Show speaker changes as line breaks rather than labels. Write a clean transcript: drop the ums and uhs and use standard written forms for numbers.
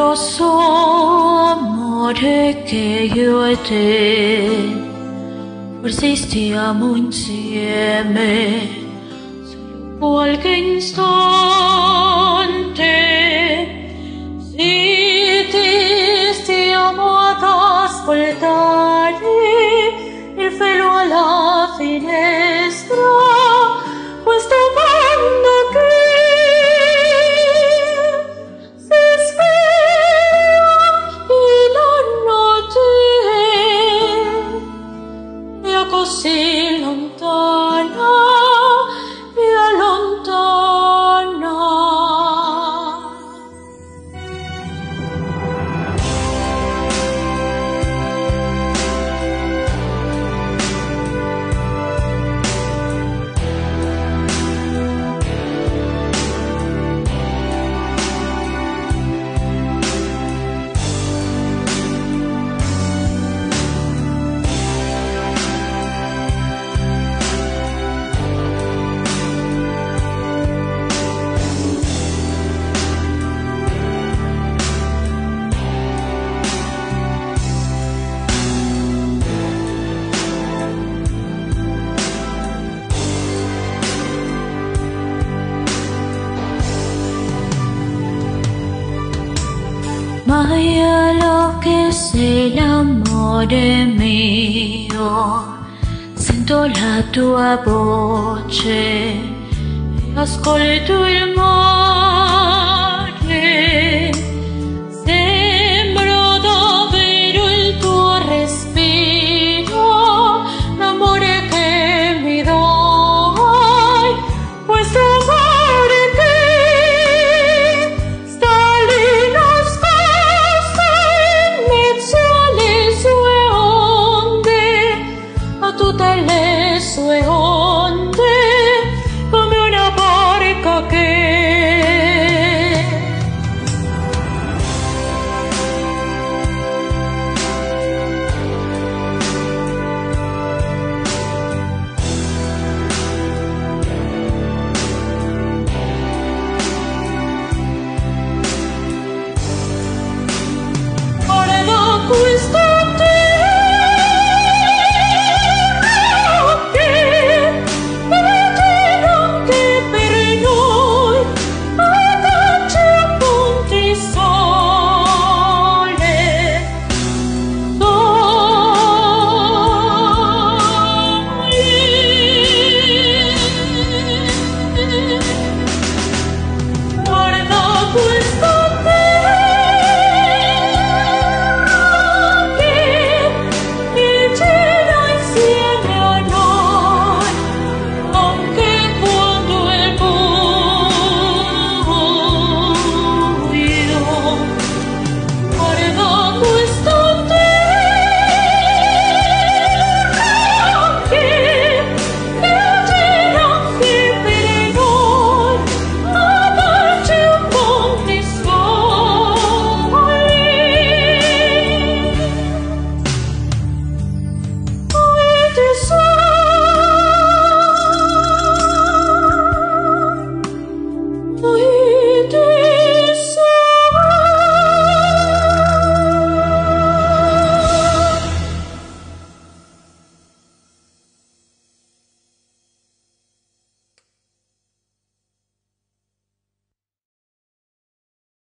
lo so, amore, che io e te forse stiamo insieme solo qualche istante. Sì, ti stiamo ad ascoltare, il velo alla finestra, questo mondo che si sveglia e la notte è così lontana, è lontana. Ma io lo che sei l'amore mio, sento la tua voce e ascolto il mare.